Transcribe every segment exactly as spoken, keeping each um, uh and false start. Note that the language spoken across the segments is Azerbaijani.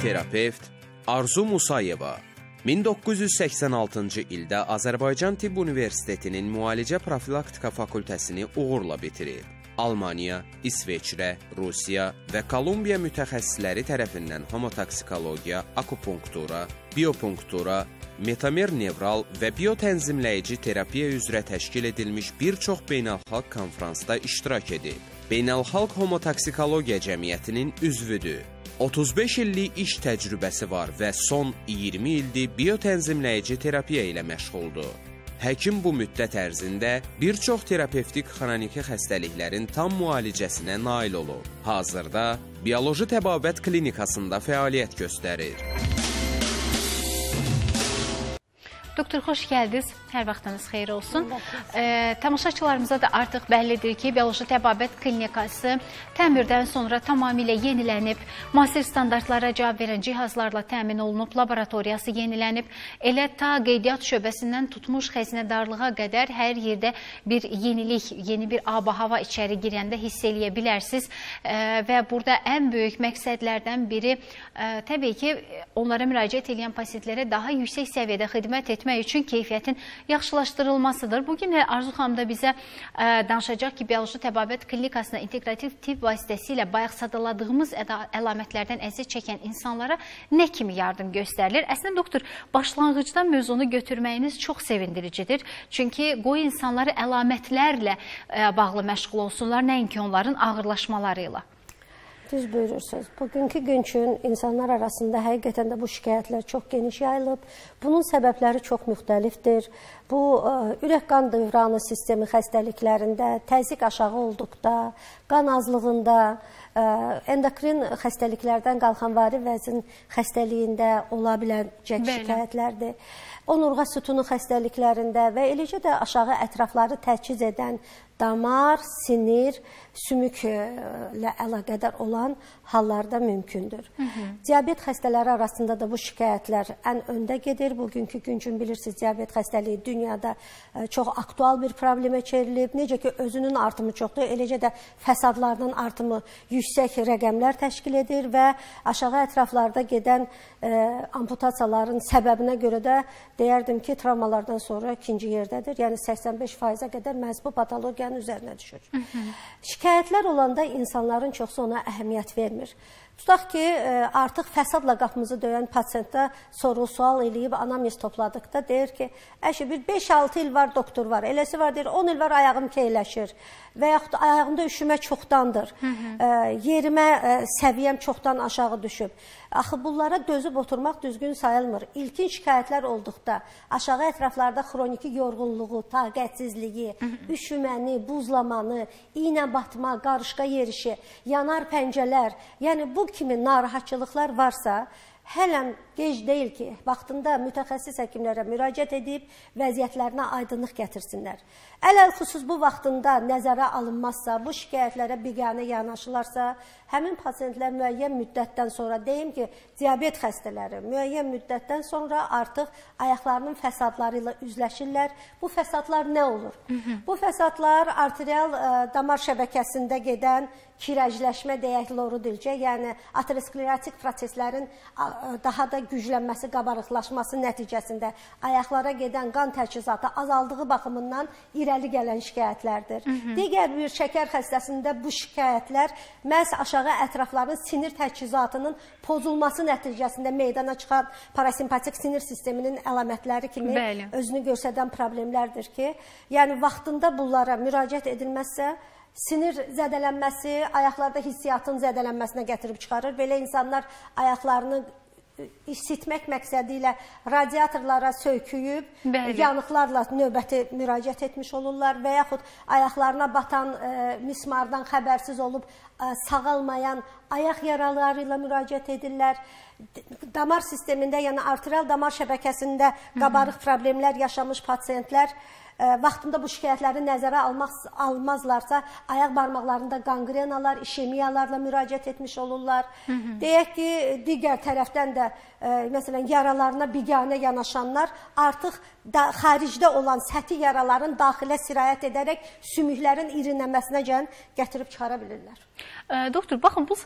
terapevt Arzu Musayeva min doqquz yüz səksən altıncı ildə Azərbaycan Tibb Universitetinin Müalicə Profilaktika Fakültəsini uğurla bitirib. Almaniya, İsveçrə, Rusiya və Kolumbiya mütəxəssisləri tərəfindən homotoksikologiya, akupunktura, biopunktura, metamer nevral və biotənzimləyici terapiya üzrə təşkil edilmiş bir çox beynəlxalq konfransda iştirak edib. Beynəlxalq Homotoksikologiya Cəmiyyətinin üzvüdür. otuz beş illik iş təcrübəsi var və son iyirmi ildir biotənzimləyici terapiya ilə məşğuldur. Həkim bu müddət ərzində bir çox terapevtik xroniki xəstəliklərin tam müalicəsinə nail olub. Hazırda bioloji təbabət klinikasında fəaliyyət göstərir. Doktor, xoş gəldiniz. Hər vaxtınız xeyir olsun. E, tamaşaçılarımıza da artıq bəllidir ki, bioloji təbabət klinikası təmirdən sonra tamamilə yenilənib, müasir standartlara cavab verən cihazlarla təmin olunub, laboratoriyası yenilənib. Elə ta qeydiyyat şöbəsindən tutmuş xəzinədarlığa qədər hər yerdə bir yenilik, yeni bir ab-hava içəri girəndə hiss eləyə bilərsiniz. E, və burada ən böyük məqsədlərdən biri e, təbii ki, onlara müraciət edən pasientlərə daha yüksək səviyyədə xidmət etmək üçün keyfiyyətin yaxşılaşdırılmasıdır. Bugün Arzu xanım da bizə ə, danışacaq ki, bioloji təbabət klinikasına integrativ tibb vasitəsilə bayaq sadaladığımız əlamətlərdən əziyyət çəkən insanlara nə kimi yardım göstərilir? Əslində, doktor, başlanğıcdan mövzunu götürməyiniz çox sevindiricidir. Çünki qoy insanları əlamətlərlə ə, bağlı məşğul olsunlar, nəinki onların ağırlaşmaları ilə. Düz buyurursunuz. Bugünkü gün üçün insanlar arasında həqiqətən də bu şikayətlər çox geniş yayılıb. Bunun səbəbləri çox müxtəlifdir. Bu, ürək-qan dövranı sistemi xəstəliklərində, təzyiq aşağı olduqda, qan azlığında, endokrin xəstəliklərdən qalxanvari vəzin xəstəliyində ola biləcək şikayətlərdir. Onurğa sütunu xəstəliklərində və eləcə də aşağı ətrafları təchiz edən damar, sinir, sümüklə əlaqədar olan hallarda mümkündür. Hı -hı. Diabet xəstələri arasında da bu şikayətlər ən öndə gedir. Bugünkü gün üçün bilirsiniz, diabet xəstəliyi dünyada çox aktual bir problemə çevrilib. Necə ki, özünün artımı çoxdur, eləcə də fəsadlarının artımı yüksək rəqəmlər təşkil edir və aşağı ətraflarda gedən e, amputasiyaların səbəbinə görə də deyərdim ki, travmalardan sonra ikinci yerdədir. Yəni səksən beş faizə qədər məhz bu patologiya üzərinə düşür. Hı -hı. Şikayətlər olanda insanların çoxsu ona əhəmiyyət vermir. Tutaq ki, artıq fəsadla qapımızı döyən pasiyentdə soru-sual eləyib anamnez topladıqda deyir ki, əşi bir beş altı il var, doktor var, eləsi var, deyir, on il var, ayağım keyləşir və yaxud ayağımda üşümə çoxdandır, Hı -hı. yerimə səviyyəm çoxdan aşağı düşüb. Axı, bunlara dözüb oturmaq düzgün sayılmır. İlkin şikayətlər olduqda, aşağı ətraflarda xroniki yorğunluğu, taqətsizliyi, Hı -hı. üşüməni, buzlamanı, iynə batma, qarışqa yerişi, yanar pəncələr, yəni bu kimi narahatçılıqlar varsa, hələn gec deyil ki, vaxtında mütəxəssis həkimlərə müraciət edib vəziyyətlərinə aydınlıq gətirsinlər. Ələl xüsus bu vaxtında nəzərə alınmazsa, bu şikayətlərə biganə yanaşılarsa, həmin pasiyentlər müəyyən müddətdən sonra, deyim ki, diabet xəstələri müəyyən müddətdən sonra artıq ayaqlarının fəsadları ilə üzləşirlər. Bu fəsadlar nə olur? Hı -hı. Bu fəsadlar arterial ə, damar şəbəkəsində gedən kirəcləşmə deyək loru dilcə, yəni aterosklerotik proseslərin ə, daha da güclənməsi, qabarıqlaşması nəticəsində ayaqlara gedən qan təchizatı azaldığı baxımından irəli gələn şikayətlərdir. Hı -hı. Digər bir şəkər xəstəsində bu şikayətlər məhz aşağı ətrafların sinir təchizatının pozulması nəticəsində meydana çıxan parasimpatik sinir sisteminin əlamətləri kimi Bəli. özünü göstərən problemlərdir ki, yəni vaxtında bunlara müraciət edilməzsə, sinir zədələnməsi ayaqlarda hissiyatın zədələnməsinə gətirib çıxarır. Belə insanlar ayaqlarını isitmək məqsədi ilə radiatorlara söyküyüb, Bəli. yanıqlarla növbəti müraciət etmiş olurlar və yaxud ayaqlarına batan e, mismardan xəbərsiz olub e, sağalmayan ayaq yaraları ilə müraciət edirlər. Damar sistemində, yəni arterial damar şəbəkəsində qabarıq problemlər yaşamış pasiyentlər vaxtında bu şikayətləri nəzərə almaz, almazlarsa, ayaq barmaqlarında qangrenalar, işemiyalarla müraciət etmiş olurlar. Hı -hı. Deyək ki, digər tərəfdən də e, məsələn, yaralarına biganə yanaşanlar artıq da, xaricdə olan səthi yaraların daxilə sirayət edərək sümüklərin irinləməsinəcən gətirib çıxara bilirlər. E, doktor, baxın, bu da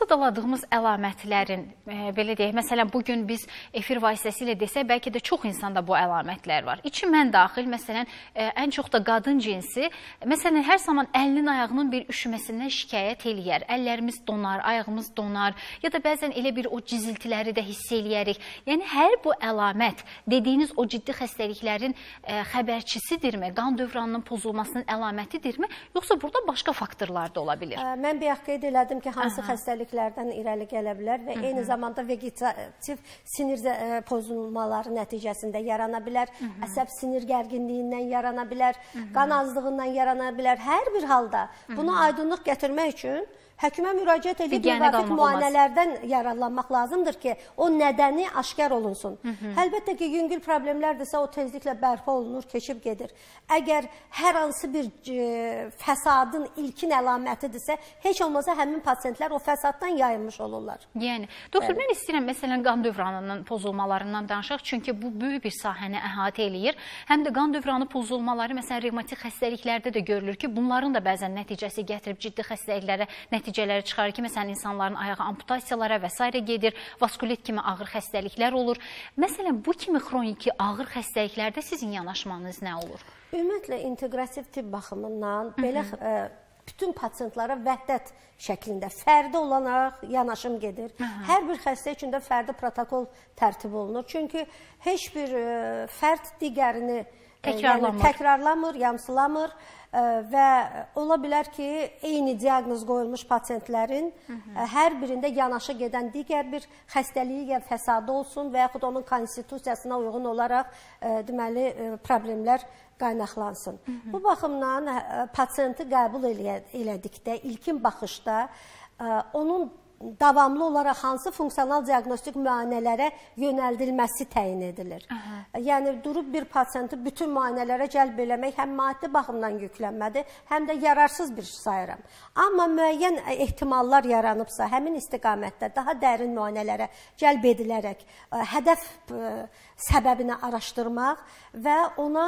xırdaladığımız əlamətlərin, e, belə deyək, məsələn, bugün biz efir vasitəsilə desək, bəlkə də çox insanda bu əlamətlər var. İçi mən daxil, məsələn, e, ən çox da qadın cinsi, məsələn, hər zaman əlinin, ayağının bir üşüməsindən şikayət eləyər. Əllərimiz donar, ayağımız donar ya da bəzən elə bir o ciziltiləri də hiss eləyərik. Yəni, hər bu əlamət dediyiniz o ciddi xəstəliklərin e, xəbərçisidirmi, qan dövranının pozulmasının əlamətidirmi, yoxsa burada başqa faktorlar da ola bilir? Ə, mən bir qeyd elədim ki, hansı Aha. xəstəliklərdən irəli gələ bilər və Hı -hı. eyni zamanda vegetativ sinir ə, pozulmaları nəticəsində yarana bilər, Hı -hı. əsəb sinir gərginliyindən yarana bilər, Hı -hı. qan azlığından yarana bilər. Hər bir halda Hı -hı. buna aydınlıq gətirmək üçün həkimə müraciət edib müvafiq müayinələrdən yararlanmaq lazımdır ki, o nədəni aşkar olunsun. Hı -hı. Əlbəttə ki, yüngül problemlərdirsə o tezliklə bərpa olunur, keçib gedir. Əgər hər hansı bir e, fəsadın ilkin əlamətidirsə, heç olmasa həmin pasiyentlər o fəsaddan yayılmış olurlar. Yəni, doktor, mən istəyirəm, məsələn, qan dövranının pozulmalarından danışaq, çünki bu böyük bir sahəni əhatə eləyir. Həm də qan dövranı pozulmaları, məsələn, revmatik xəstəliklərdə də görülür ki, bunların da bəzən nəticəsi gətirib ciddi xəstəliklərə nəticə nəticələri çıxarır ki, məsələn, insanların ayağı amputasiyalara və s. gedir, vaskulit kimi ağır xəstəliklər olur. Məsələn, bu kimi xroniki ağır xəstəliklərdə sizin yanaşmanız nə olur? Ümumiyyətlə, inteqrativ tibb baxımından Hı -hı. belə ə, bütün pasiyentlara vəhdət şəklində fərdi olaraq yanaşım gedir. Hı -hı. Hər bir xəstə üçün də fərdi protokol tərtib olunur. Çünki heç bir ə, fərd digərini təkrarlamır, yəni, təkrarlamır, yamsılamır. Və ola bilər ki, eyni diaqnoz qoyulmuş pasiyentlərin Hı -hı. hər birində yanaşı gedən digər bir xəstəliyi ya fəsadı olsun və yaxud onun konstitusiyasına uyğun olaraq deməli problemlər qaynaqlansın. Hı -hı. Bu baxımdan pasiyenti qəbul elədikdə, ilkin baxışda onun davamlı olaraq hansı funksional diaqnostik müayinələrə yönəldilməsi təyin edilir. Aha. Yəni, durub bir pasiyenti bütün müayinələrə cəlb eləmək həm maddi baxımdan yüklənmədir, həm də yararsız bir sayıram. Amma müəyyən ehtimallar yaranıbsa, həmin istiqamətdə daha dərin müayinələrə cəlb edilərək hədəf səbəbini araşdırmaq və ona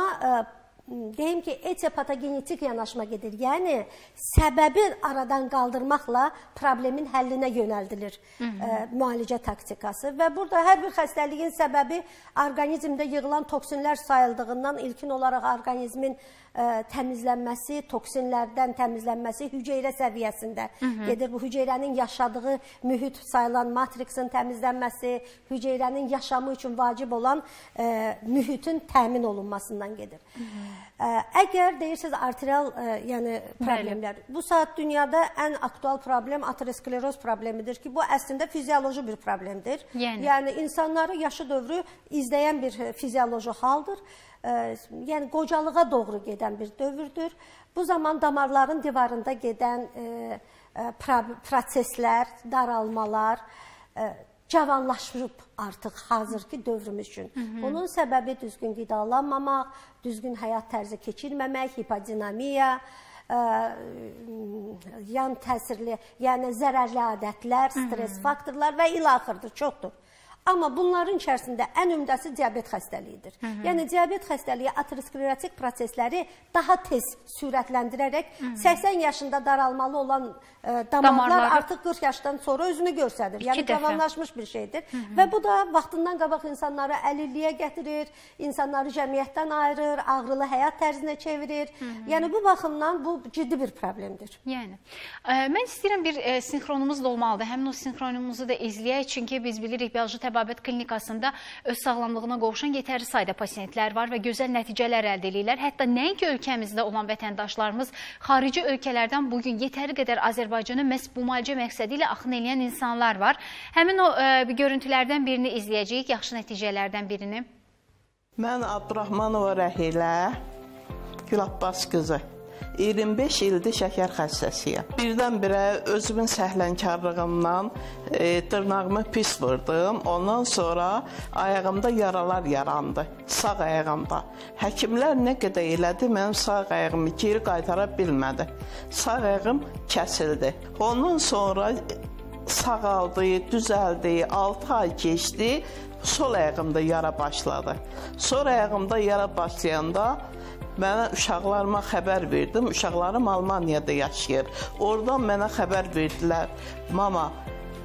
deyim ki, etiopatogenetik yanaşma gedir. Yəni, səbəbi aradan qaldırmaqla problemin həllinə yönəldilir Hı -hı. E, müalicə taktikası. Və burada hər bir xəstəliyin səbəbi orqanizmdə yığılan toksinlər sayıldığından ilkin olaraq orqanizmin e, təmizlənməsi, toksinlərdən təmizlənməsi hüceyrə səviyyəsində Hı -hı. gedir. Bu hüceyrənin yaşadığı mühit sayılan matriksin təmizlənməsi, hüceyrənin yaşamı üçün vacib olan e, mühitin təmin olunmasından gedir. Hı -hı. Əgər deyirsiniz arterial yəni problemlər, Bəli. bu saat dünyada ən aktual problem ateroskleroz problemidir ki, bu əslində fizioloji bir problemdir. Yəni, yəni insanları yaşı dövrü izləyən bir fizioloji haldır. Yəni qocalığa doğru gedən bir dövrdür. Bu zaman damarların divarında gedən e, proseslər, daralmalar, e, cavanlaşıb artıq hazırki dövrümüz üçün. Hı -hı. Bunun səbəbi düzgün qidalanmamaq, düzgün həyat tərzi keçirməmək, hipodinamiya, ə, yan təsirli, yəni zərərli adətlər, stres Hı -hı. faktorlar və ilaxırdır, çoxdur. Amma bunların içərisində ən ümdəsi diabet xəstəliyidir. Hı -hı. Yəni, diabet xəstəliyi aterosklerotik prosesləri daha tez sürətləndirərək Hı -hı. səksən yaşında daralmalı olan e, damarlar Damarları... artıq qırx yaşdan sonra özünü göstərir. Yəni, cavanlaşmış bir şeydir. Hı -hı. Və bu da vaxtından qabaq insanları əlilliyə gətirir, insanları cəmiyyətdən ayırır, ağrılı həyat tərzinə çevirir. Hı -hı. Yəni, bu baxımdan bu ciddi bir problemdir. Yəni, e, mən istəyirəm bir e, sinxronumuz da olmalıdır. Həmin o sinxronumuzu da izləyək, çünki biz bilirik, bioloji təbabət klinikasında öz sağlamlığına qovuşan yetərli sayda pasiyentlər var və gözəl nəticələr əldə edirlər. Hətta nəinki ölkəmizdə olan vətəndaşlarımız, xarici ölkələrdən bugün yetəri qədər Azərbaycana məhz bu müalicə məqsədi ilə axın edən insanlar var. Həmin o e, görüntülərdən birini izləyəcəyik, yaxşı nəticələrdən birini. Mən Abdurrahmanova Rəhilə, Gülabbas qızı. iyirmi beş ildir şəkər xəstəsiyəm. Birdən-birə özümün səhlənkarlığımdan e, dırnağımı pis vurdum. Ondan sonra ayağımda yaralar yarandı. Sağ ayağımda. Həkimlər nə qədər elədi, mənim sağ ayağımı geri qaytara bilmədi. Sağ ayağım kəsildi. Ondan sonra sağaldı, düzəldi, altı ay keçdi. Sol ayağımda yara başladı. Sol ayağımda yara başlayanda mənə uşaqlarıma xəbər verdim. Uşaqlarım Almaniyada yaşayır. Oradan mənə xəbər verdilər. Mama,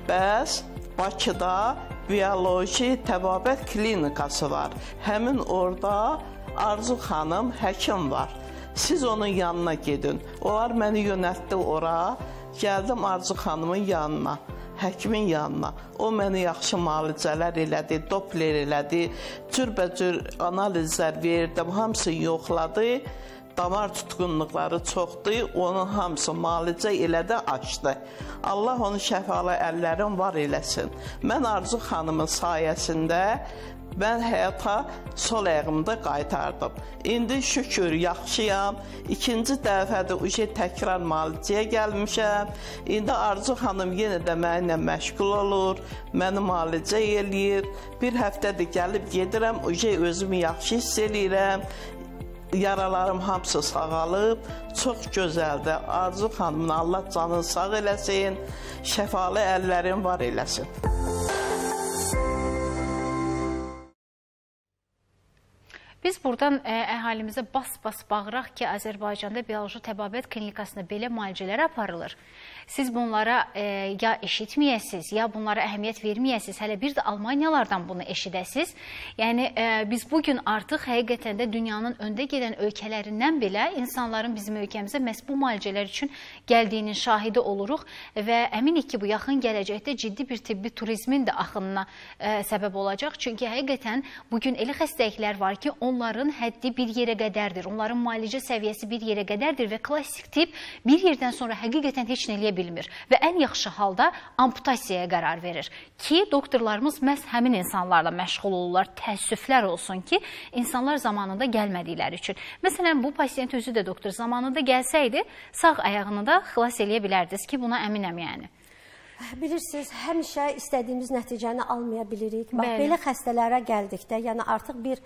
Bəs Bakıda bioloji təbabət klinikası var. Həmin orada Arzu xanım həkim var. Siz onun yanına gedin. Onlar məni yönəltdi ora. Gəldim Arzu xanımın yanına, həkimin yanına. O mənə yaxşı müalicələr elədi, Doppler elədi, cürbəcür analizlər verdi, hamısı yoxladı. Damar tutqunluqları çoxdur, onun hamısı müalicə elədi, açdı. Allah onun şəfalı əllərin var eləsin. Mən Arzu xanımın sayəsində mən həyata sol ayağımda qaytardım. İndi şükür yaxşıyam. İkinci dəfədə uje təkrar müalicəyə gəlmişəm. İndi Arzu xanım yenə də mənimlə məşğul olur, məni müalicə eləyir. Bir həftədir gəlib gedirəm, uje özümü yaxşı hiss eləyirəm. Yaralarım hamısı sağalıb, çox gözəldir. Arzu xanımın Allah canını sağ eləsin, şəfalı əllərin var eləsin. Biz buradan ə, əhalimizə bas-bas bağıraq ki, Azərbaycanda bioloji təbabət klinikasında belə müalicələr aparılır. Siz bunlara ə, ya eşitməyəsiniz, ya bunlara əhəmiyyət verməyəsiniz, hələ bir də Almaniyalardan bunu eşidəsiniz. Yəni, ə, biz bugün artıq həqiqətən də dünyanın öndə gedən ölkələrindən belə insanların bizim ölkəmizə məhz bu müalicələr üçün gəldiyinin şahidi oluruq və əminik ki, bu yaxın gələcəkdə ciddi bir tibbi turizmin də axınına ə, səbəb olacaq. Çünki həqiqətən bugün elə xəstəliklər var ki, onların həddi bir yerə qədərdir, onların müalicə səviyyəsi bir yerə qədərdir və klassik tip bir yerdən sonra həqiqətən heç nə eləyə bilmir və ən yaxşı halda amputasiyaya qərar verir ki, doktorlarımız məhz həmin insanlarla məşğul olurlar. Təəssüflər olsun ki, insanlar zamanında gəlmədikləri üçün. Məsələn, bu pasiyent özü də doktor zamanında gəlsəydi, sağ ayağını da xilas eləyə bilərdiniz ki, buna əminəm yəni. Bilirsiniz, həmişə istədiyimiz nəticəni almaya bilirik. Bax, belə xəstələrə gəldikdə, yəni artıq bir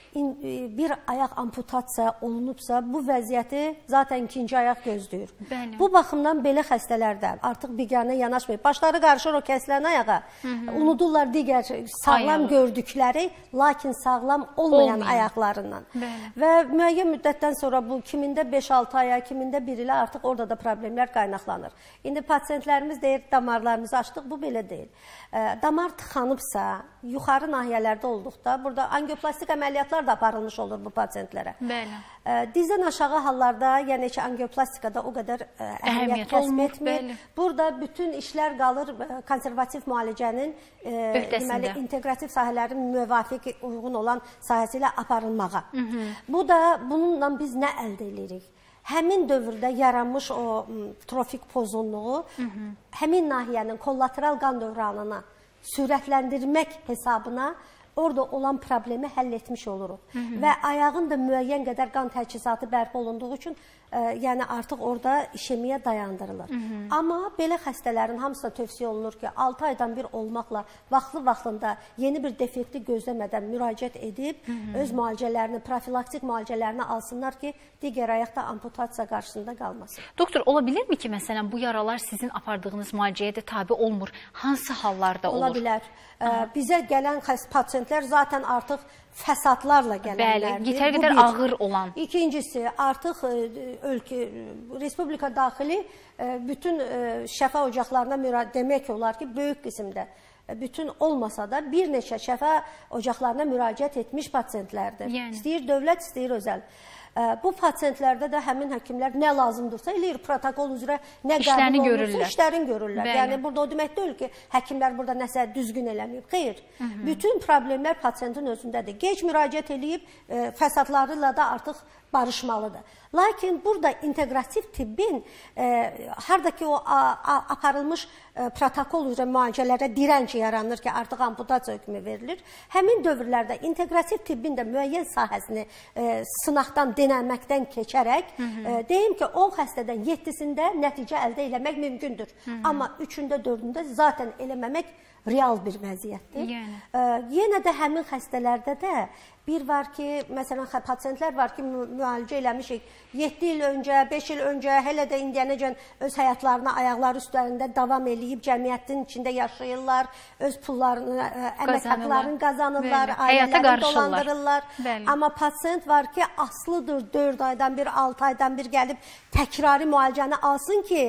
bir ayaq amputasiya olunubsa, bu vəziyyəti zaten ikinci ayaq gözləyir. Bəli. Bu baxımdan belə xəstələrdə artıq biganə yanaşmayıb. Başları qarışır o kəsilən ayağa. Hı -hı. Unudurlar digər sağlam Ayağı. gördükləri, lakin sağlam olmayan Olmayan. ayaqlarından. Bəli. Və müəyyən müddətdən sonra bu kimində beş altı aya, kimində bir ilə artıq orada da problemlər qaynaqlanır. İndi pasiyentlərimiz deyir, damarlarımızı açdıq, bu belə deyil. Damar tıxanıbsa, yuxarı nahiyələrdə olduqda, burada angioplastik əməliyyatlar da aparılmış olur bu pasiyentlərə. Bəli. Dizdən aşağı hallarda, yəni ki, angioplastikada o qədər əhəmiyyət kəsb etmir. Burada bütün işlər qalır konservativ müalicənin deməli, integrativ sahələrin müvafiq uyğun olan sahəsi ilə aparılmağa. Hı -hı. Bu da, bununla biz nə əldə edirik? Həmin dövrdə yaranmış o trofik pozunluğu, Hı -hı. həmin nahiyənin kollateral qan dövranına sürətləndirmək hesabına orada olan problemi həll etmiş oluruq. Hı -hı. Və ayağın da müəyyən qədər qan təchizatı bərpa olunduğu üçün, ə, yəni artıq orada işemiyə dayandırılır. Hı -hı. Amma belə xəstələrin hamısına tövsiyə olunur ki, altı aydan bir olmaqla vaxtlı-vaxtında yeni bir defekti gözləmədən müraciət edib, Hı -hı. öz müalicələrini, profilaktik müalicələrini alsınlar ki, digər ayaqda amputasiya qarşısında qalmasın. Doktor, ola bilirmi ki, məsələn, bu yaralar sizin apardığınız müalicəyə də tabi olmur? Hansı hallarda olur? Ola bilər. Ə, bizə gələn pasiyentlər zaten artıq fəsadlarla gələnlərdir. Bəli, yetər qədər ağır olan. İkincisi, artıq ölkə, Respublika daxili bütün şəfa ocaqlarına müraciət demək olar ki, böyük qismdə, bütün olmasa da bir neçə şəfa ocaqlarına müraciət etmiş pasiyentlərdir. Yəni. İstəyir dövlət, istəyir özəl. Bu pasiyentlərdə də həmin həkimlər nə lazımdırsa eləyir, protokol üzrə nə qəbul olunursa işlərini görürlər. Bəli. Yəni burada o demək deyil ki, həkimlər burada nəsə düzgün eləməyib. Xeyr, Hı -hı. bütün problemlər pasiyentin özündədir. Gec müraciət eləyib, e, fəsadlarıyla da artıq barışmalıdır. Lakin burada integrativ tibbin e, hardakı o a, a, aparılmış e, protokol üzrə müalicələrə direnç yaranır ki, artıq amputasiya hökmü verilir. Həmin dövrlərdə integrativ tibbin də müəyyən sahəsini e, sınaqdan, denənməkdən keçərək, Hı -hı. e, deyim ki, on xəstədən yeddisində nəticə əldə eləmək mümkündür. Hı -hı. Amma üçündə, dördündə zaten eləməmək real bir vəziyyətdir. Yəni. E, yenə də həmin xəstələrdə də bir var ki, məsələn, pasiyentlər var ki, müalicə eləmişik. yeddi il öncə, beş il öncə, hələ də indiyənəcən öz həyatlarına ayaqları üstlərində davam eləyib, cəmiyyətin içində yaşayırlar, öz pullarını, əmək haqlarını qazanırlar, ailələrini dolandırırlar. Bəli. Amma pasiyent var ki, aslıdır dörd aydan bir, altı aydan bir gəlib təkrari müalicəni alsın ki,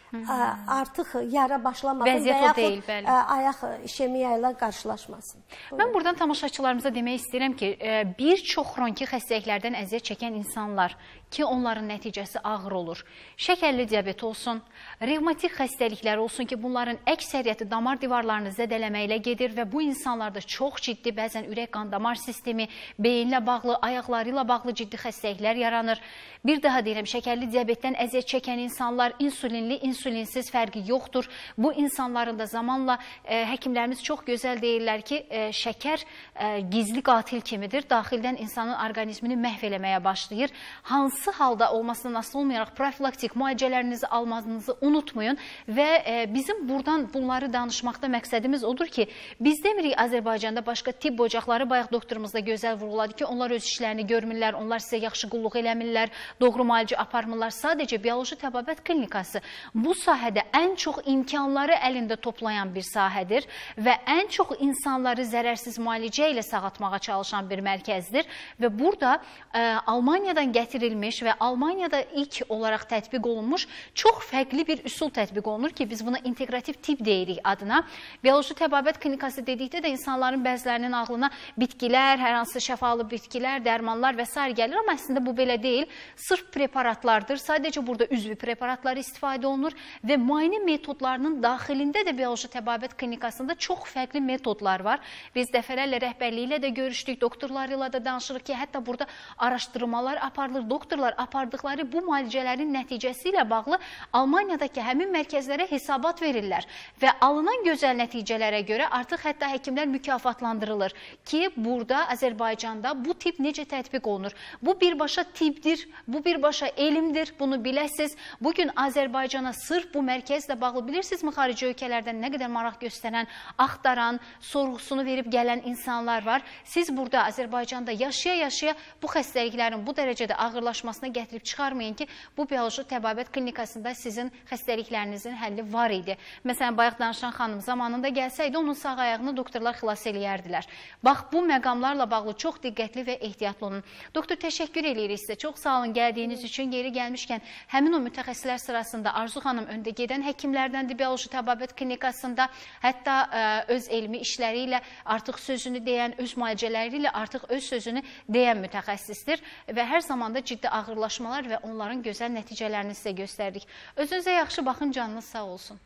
artıq yara başlamasın Vəziyyət və o deyil, yaxud bəli. ayaq işemiya ilə qarşılaşmasın. Mən buradan tamaşaçılarımıza demək istəyirəm ki, bir çox xronki xəstəliklərdən əziyyət çəkən insanlar ki, onların nəticəsi ağır olur. Şəkərli diabet olsun, revmatik xəstəliklər olsun ki, bunların əksəriyyəti damar divarlarını zədələməklə gedir və bu insanlarda çox ciddi, bəzən ürək qan damar sistemi, beyinlə bağlı, ayaqları ilə bağlı ciddi xəstəliklər yaranır. Bir daha deyirəm, şəkərli diabetdən əziyyət çəkən insanlar insulinli, insulinsiz fərqi yoxdur. Bu insanların da zamanla e, həkimlərimiz çox gözəl deyirlər ki, e, şəkər e, gizli qatil kimidir. Daxildən insanın orqanizmini məhv eləməyə başlayır. Hansı halda olmasından asılı olmayaraq profilaktik müalicələrinizi almanızı unutmayın və e, bizim buradan bunları danışmaqda məqsədimiz odur ki, biz demirik Azərbaycanda başqa tibb ocaqları, bayaq doktorumuz da gözəl vurğuladı ki, onlar öz işlərini görmürlər, onlar sizə yaxşı qulluq eləmirlər, doğru müalicə aparmırlar. Sadəcə bioloji təbabət klinikası bu sahədə ən çox imkanları əlində toplayan bir sahədir və ən çox insanları zərərsiz müalicə ilə sağaltmağa çalışan bir mərkəzdir və burada e, Almaniyadan gətirilmiş və Almaniyada ilk olaraq tətbiq olunmuş çox fərqli bir üsul tətbiq olunur ki, biz buna integrativ tibb deyirik adına. Bioloji təbabət klinikası dedikdə də insanların bəzilərinin ağlına bitkilər, hər hansı şəfalı bitkilər, dərmanlar və s. gəlir, amma əslində bu belə deyil. Sırf preparatlardır. Sadəcə burada üzvü preparatlar istifadə olunur və müayinə metodlarının daxilində də bioloji təbabət klinikasında çox fərqli metodlar var. Biz dəfələrlə rəhbərliyi ilə də görüşdük, doktorlar ilə də danışırıq ki, hətta burada araşdırmalar aparılır. Doktorlar apardıqları bu müalicələrin nəticəsi ilə bağlı Almaniyadakı həmin mərkəzlərə hesabat verirlər və alınan gözəl nəticələrə görə artıq hətta həkimlər mükafatlandırılır ki, burada Azərbaycanda bu tip necə tətbiq olunur? Bu birbaşa tibbdir, bu birbaşa elmdir, bunu biləsiniz. Bugün Azərbaycana sırf bu mərkəzlə bağlı bilirsinizmi, xarici ölkələrdən nə qədər maraq göstərən, axtaran, sorğusunu verib gələn insanlar var. Siz burada Azərbaycanda yaşaya-yaşaya bu xəstəliklərin bu dərəcədə ağırlaşmasına gətirib çıxarmayın ki, bu bioloji təbabət klinikasında sizin xəstəliklərinizin həlli var idi. Məsələn, bayaq danışan xanım zamanında gəlsəydi, onun sağ ayağını doktorlar xilas eləyərdilər. Bax, bu məqamlarla bağlı çox diqqətli və ehtiyatlı olun. Doktor, təşəkkür edirik sizə. Çox sağ olun gəldiyiniz üçün. Yeri gəlmişkən, həmin o mütəxəssislər sırasında Arzu xanım öndə gedən həkimlərdəndir bioloji təbabət klinikasında. Hətta ə, öz elmi işləri ilə artıq sözünü deyən, öz müalicələri ilə artıq öz sözünü deyən mütəxəssisdir və hər zamanda ciddi ağırlaşmalar və onların gözəl nəticələrini sizə göstərdik. Özünüzə yaxşı baxın, canınız sağ olsun.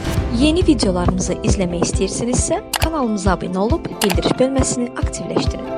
Yeni videolarımızı izləmək istəyirsinizsə, kanalımıza abunə olub bildiriş bölməsini aktivləşdirin.